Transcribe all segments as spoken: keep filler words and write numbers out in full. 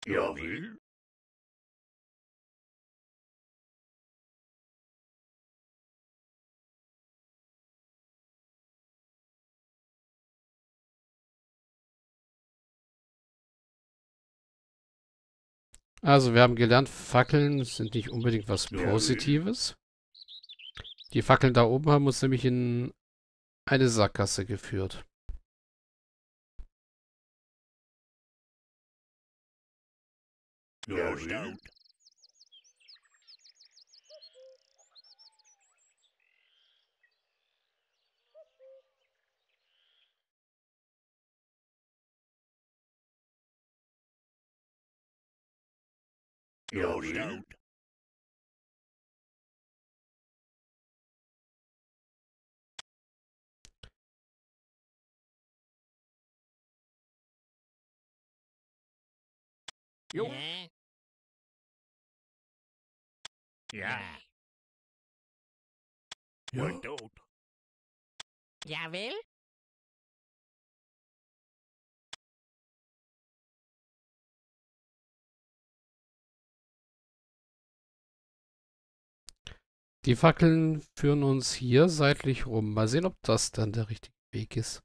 Jawohl. Also, wir haben gelernt, Fackeln sind nicht unbedingt was Jawohl. Positives. Die Fackeln da oben haben uns nämlich in eine Sackgasse geführt. Jawohl. Jawohl. Jo. Ja. Ja. Ja. Und tot. Jawohl. Die Fackeln führen uns hier seitlich rum. Mal sehen, ob das dann der richtige Weg ist.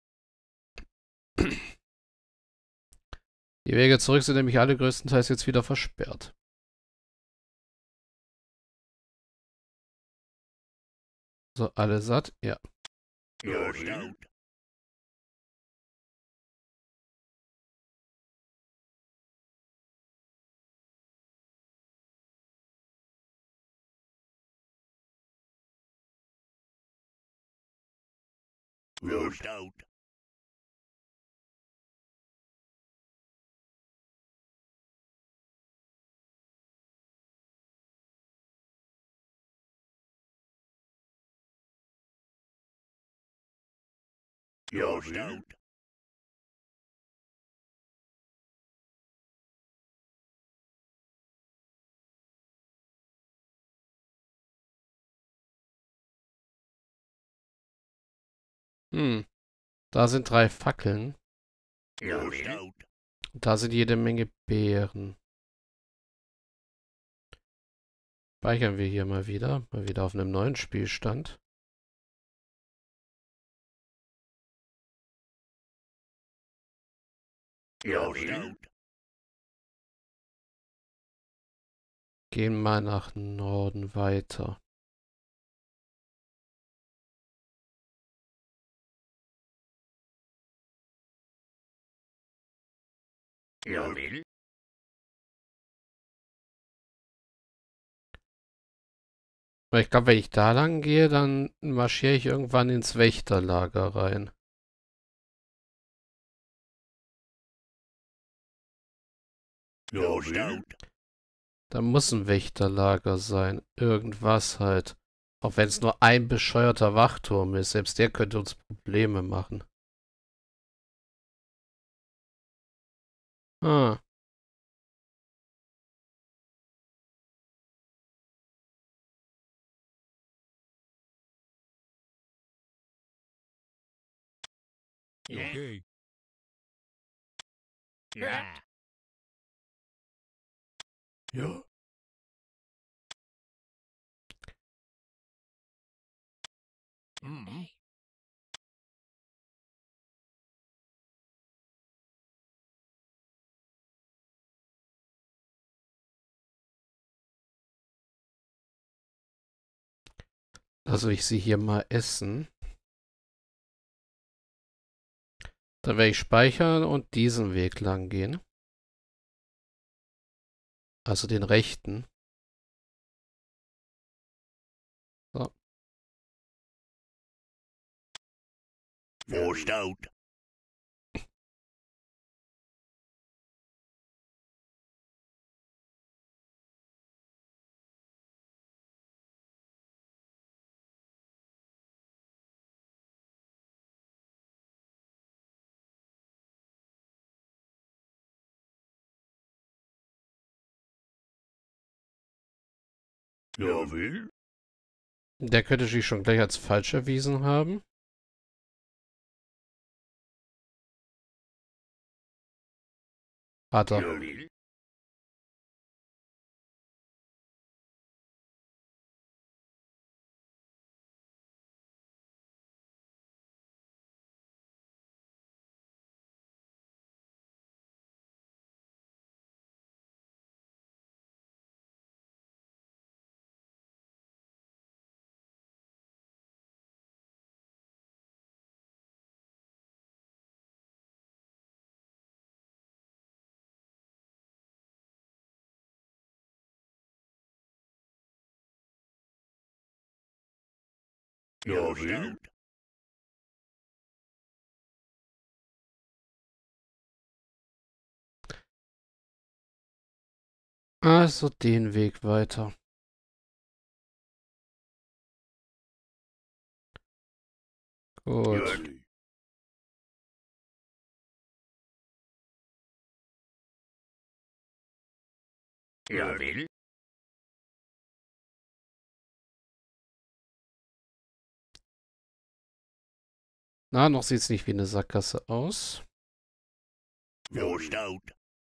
Die Wege zurück sind nämlich alle größtenteils jetzt wieder versperrt. So, alle satt? Ja. Jawohl. Gut. Out. Jawohl. Hm. Da sind drei Fackeln. Jawohl. Und da sind jede Menge Beeren. Speichern wir hier mal wieder. Mal wieder auf einem neuen Spielstand. Jawohl. Gehen mal nach Norden weiter. Jawohl. Weil ich glaube, wenn ich da lang gehe, dann marschiere ich irgendwann ins Wächterlager rein. Jawohl. Da muss ein Wächterlager sein. Irgendwas halt. Auch wenn es nur ein bescheuerter Wachturm ist. Selbst der könnte uns Probleme machen. Ah. Okay. Ja. Ja. Mhm. Also ich sehe hier mal Essen. Dann werde ich speichern und diesen Weg lang gehen. Also den rechten. So. Wo staut? Jawohl. Der könnte sich schon gleich als falsch erwiesen haben. Hat er. Jawohl. Ja, will. Also den Weg weiter. Gut. Ja, ja, will. Na, noch sieht's nicht wie eine Sackgasse aus. Wo staut?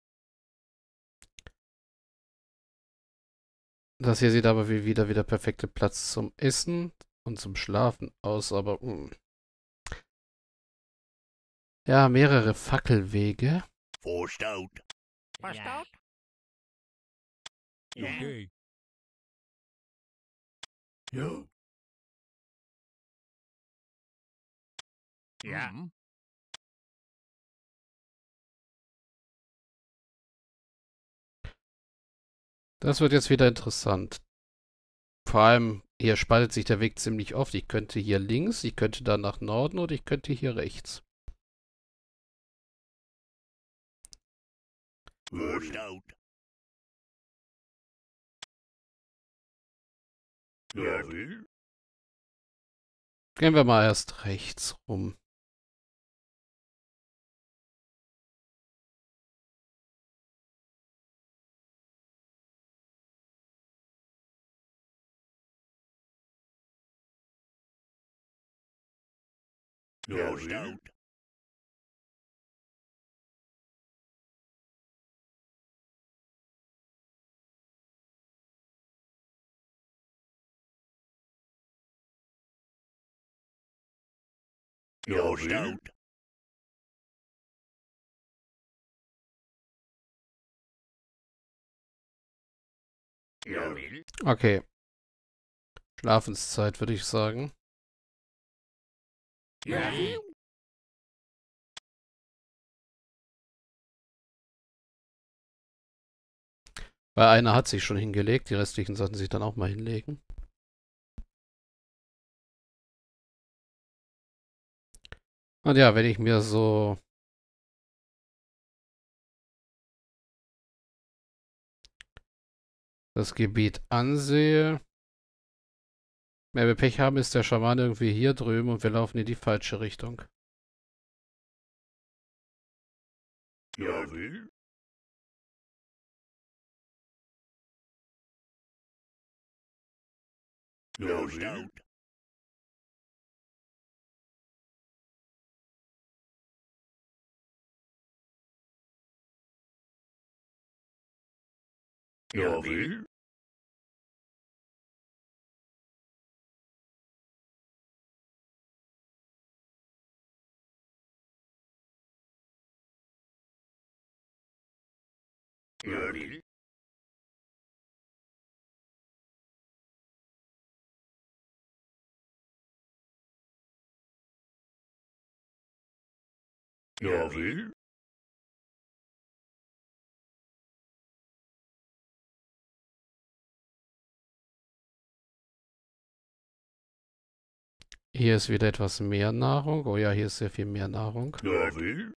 Das hier sieht aber wie wieder wie der perfekte Platz zum Essen und zum Schlafen aus, aber mh. Ja, mehrere Fackelwege. Wo staut? Verstaut? Okay. Ja. Ja. Mhm. Das wird jetzt wieder interessant. Vor allem, hier spaltet sich der Weg ziemlich oft. Ich könnte hier links, ich könnte da nach Norden oder ich könnte hier rechts. Wo staut? Ja, will. Gehen wir mal erst rechts rum. Ja, staut. Ja, staut. Ja, will. Okay. Schlafenszeit, würde ich sagen. Ja. Weil einer hat sich schon hingelegt, die restlichen sollten sich dann auch mal hinlegen. Und ja, wenn ich mir so das Gebiet ansehe, wenn wir Pech haben, ist der Schaman irgendwie hier drüben und wir laufen in die falsche Richtung. Ja, will. Ja, staut. Ja, will. Ja, will. Ja, will. Hier ist wieder etwas mehr Nahrung. Oh ja, hier ist sehr viel mehr Nahrung. Ja, will.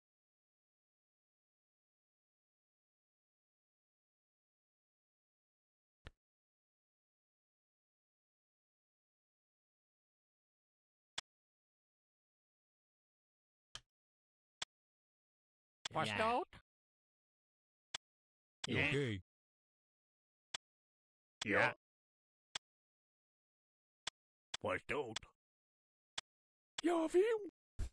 Verstaut? Okay. Ja. Verstaut. Ja, will.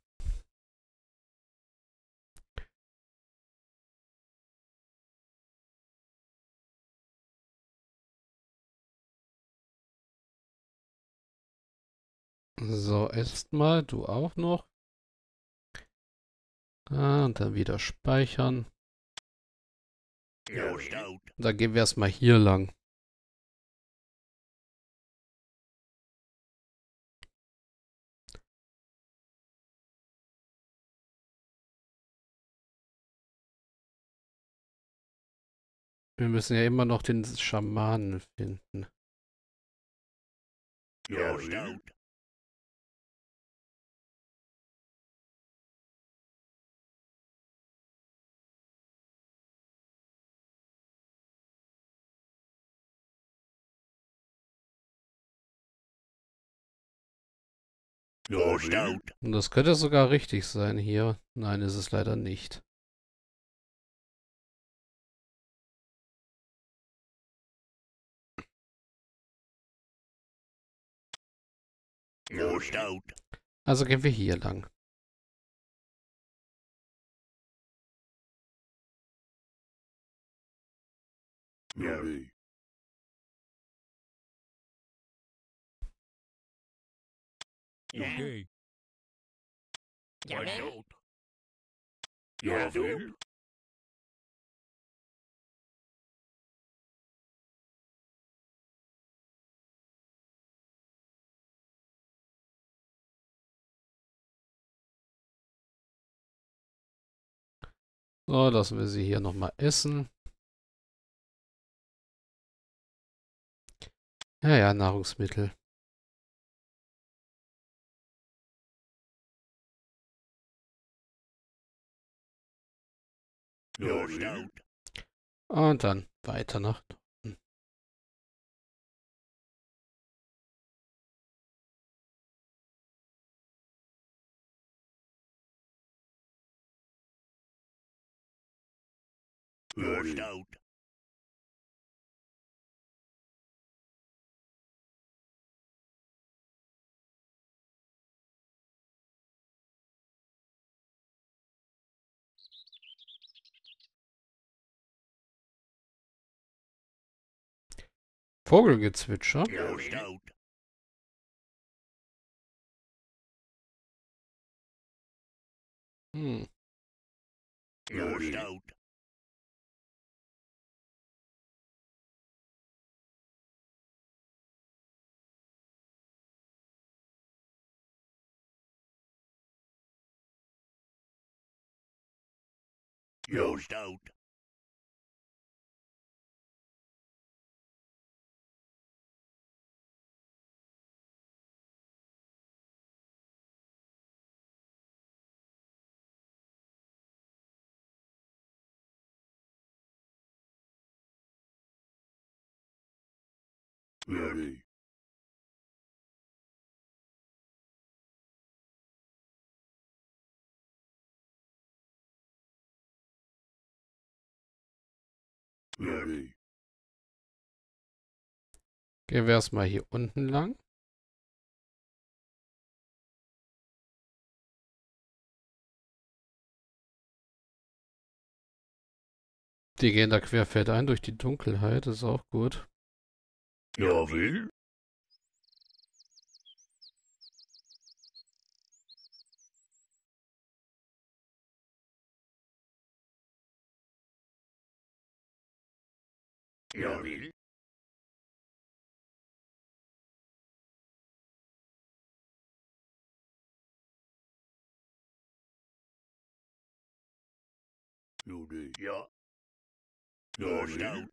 So, erstmal, du auch noch. Ah, und dann wieder speichern. Ja, staut. Und dann gehen wir erstmal hier lang. Wir müssen ja immer noch den Schamanen finden. Ja, staut. Ja, will. Und das könnte sogar richtig sein hier. Nein, ist es leider nicht. Ja, stout. Also gehen wir hier lang. Ja, will. Okay. Verstaut. Ja, will. So, lassen wir sie hier nochmal essen. Ja, ja, Nahrungsmittel. Ja, stout. Und dann weiter nach Norden. Ja, stout. Vogelgezwitscher. Ja, stout. Hm. Ja, stout. Ja, stout. Ja, will. Ja, will. Gehen wir erstmal hier unten lang. Die gehen da querfeldein durch die Dunkelheit, ist auch gut. Ja, will. Ja, will. Judy. Ja. Ja, stout.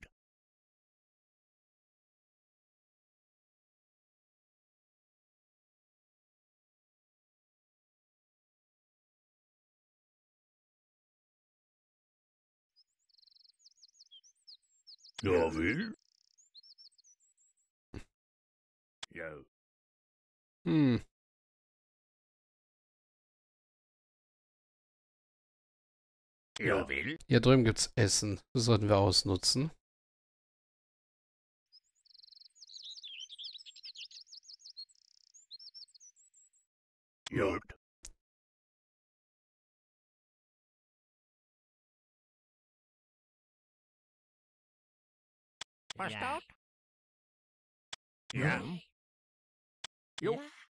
Ja, will. Ja. Hm. Ja, will. Hier drüben gibt's Essen. Das sollten wir ausnutzen. Ja. Verstaut? Ja. Jo.